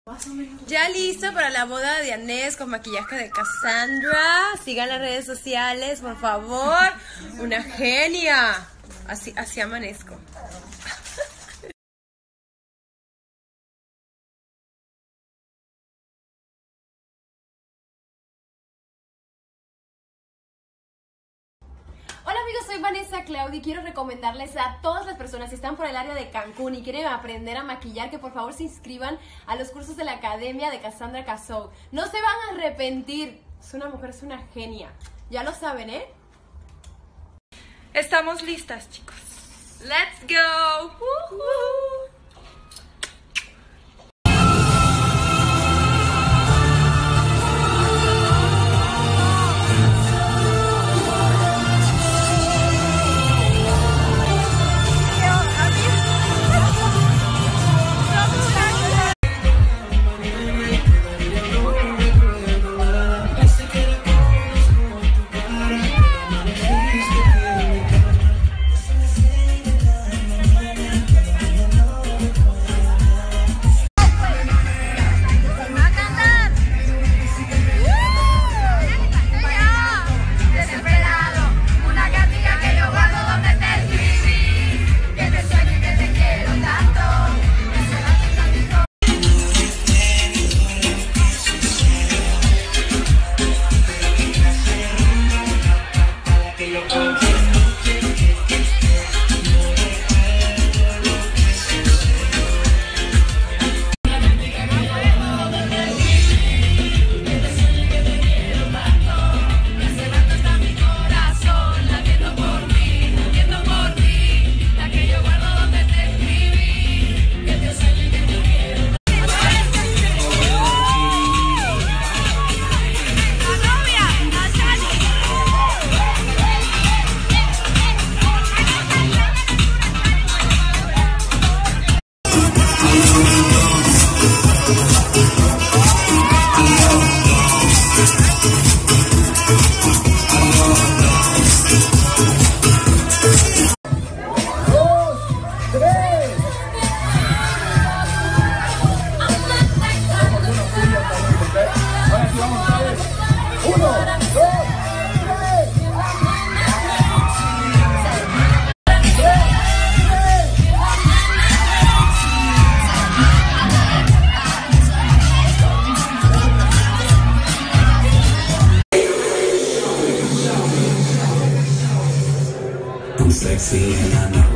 Ya listo para la boda de Anés con maquillaje de Cassandra. Sigan las redes sociales, por favor. Una genia. Así amanezco. Hola amigos, soy Vanessa Claudia y quiero recomendarles a todas las personas que están por el área de Cancún y quieren aprender a maquillar que por favor se inscriban a los cursos de la Academia de Cassandra Cassou. No se van a arrepentir. Es una mujer, es una genia. Ya lo saben, ¿eh? Estamos listas, chicos. ¡Let's go! I'm sexy and I know